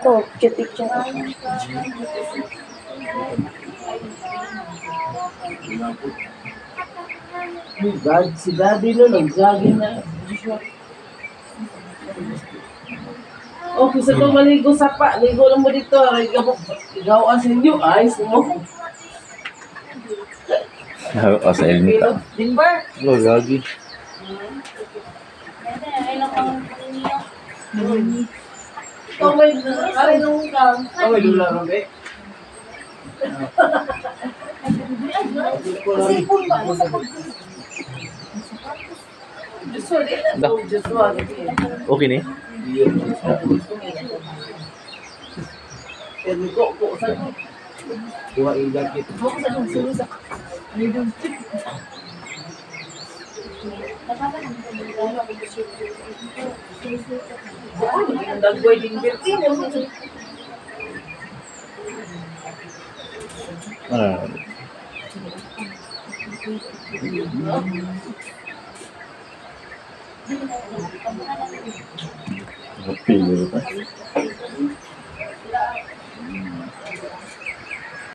Ito, picture. God, si Daddy no, nag-jogging na. Okay, sa ito maligo sa pa. Ligo lang mo dito. Igaw sa inyo. Ayos mo. O sa Elmita. Dimbar. Oh, lagi. Ikaw may aray nung ka. Ikaw may lula ron, be? Sipon ba? Sorry, na po. Just one. Okay ni? Pero ko sa ito. Dua ilagit. Ako sa nung surusak. Dagboy din birti. Ano? Pili pa.